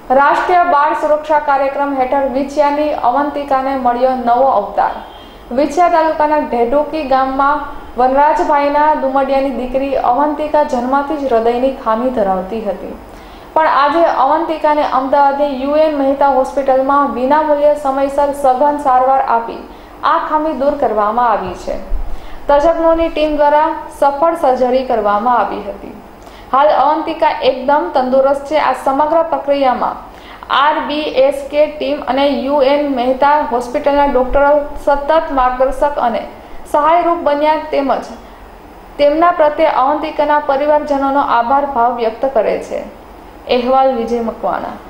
રાષ્ટ્રીય બાળ સુરક્ષા કાર્યક્રમ હેઠળ વિછિયાની અવંતિકાને મળ્યો નવો અવતાર। વિછિયા તાલુકાના ઢેઢુકી ગામમાં વનરાજભાઈના દુમડિયાની દીકરી અવંતિકા જન્મથી જ હૃદયની ખામી ધરાવતી હતી, પણ આજે અવંતિકાને અમદાવાદની યુએન મહેતા હોસ્પિટલમાં વિનામૂલ્યે સમયસર સઘન સારવાર આપી આ ખામી દૂર કરવામાં આવી છે। તજજ્ઞોની ટીમ દ્વારા સફળ સર્જરી કરવામાં આવી હતી। હાલ અવંતિકા એકદમ તંદુરસ્ત છે। આ સમગ્ર પ્રક્રિયામાં RBSK ટીમ અને યુએન મહેતા હોસ્પિટલના ડોક્ટરો સતત માર્ગદર્શક અને સહાયરૂપ બન્યા, તેમજ તેમના પ્રત્યે અવંતિકાના પરિવારજનોનો આભાર ભાવ વ્યક્ત કરે છે। અહેવાલ વિજય મકવાણા।